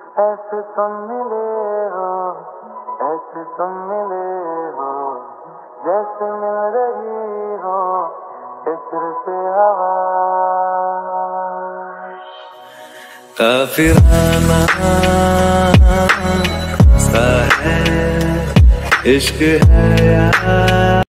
ऐसे तुम मिले हो, ऐसे तुम मिले हो, जैसे मिल रही हो इत्र से हवा। काफिराना सा है इश्क है यार।